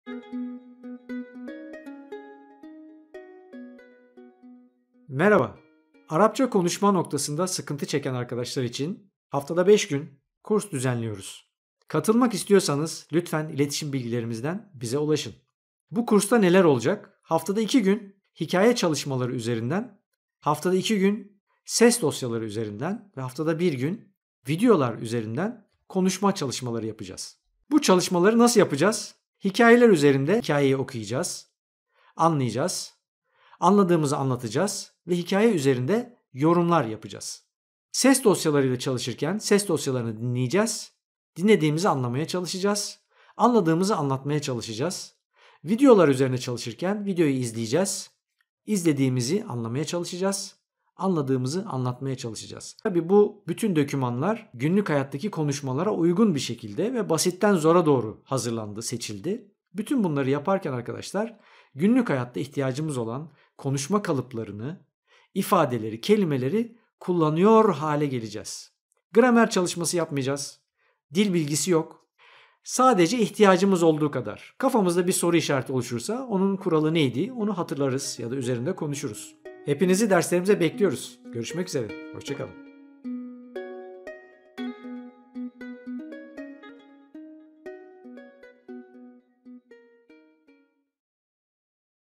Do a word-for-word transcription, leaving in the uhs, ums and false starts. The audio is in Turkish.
Merhaba. Arapça konuşma noktasında sıkıntı çeken arkadaşlar için haftada beş gün kurs düzenliyoruz. Katılmak istiyorsanız lütfen iletişim bilgilerimizden bize ulaşın. Bu kursta neler olacak? Haftada iki gün hikaye çalışmaları üzerinden, haftada iki gün ses dosyaları üzerinden ve haftada bir gün videolar üzerinden konuşma çalışmaları yapacağız. Bu çalışmaları nasıl yapacağız? Hikayeler üzerinde hikayeyi okuyacağız, anlayacağız, anladığımızı anlatacağız ve hikaye üzerinde yorumlar yapacağız. Ses dosyalarıyla çalışırken ses dosyalarını dinleyeceğiz, dinlediğimizi anlamaya çalışacağız, anladığımızı anlatmaya çalışacağız. Videolar üzerine çalışırken videoyu izleyeceğiz, izlediğimizi anlamaya çalışacağız, anladığımızı anlatmaya çalışacağız. Tabii bu bütün dokümanlar günlük hayattaki konuşmalara uygun bir şekilde ve basitten zora doğru hazırlandı, seçildi. Bütün bunları yaparken arkadaşlar günlük hayatta ihtiyacımız olan konuşma kalıplarını, ifadeleri, kelimeleri kullanıyor hale geleceğiz. Gramer çalışması yapmayacağız. Dil bilgisi yok. Sadece ihtiyacımız olduğu kadar. Kafamızda bir soru işareti oluşursa onun kuralı neydi onu hatırlarız ya da üzerinde konuşuruz. Hepinizi derslerimize bekliyoruz. Görüşmek üzere. Hoşça kalın.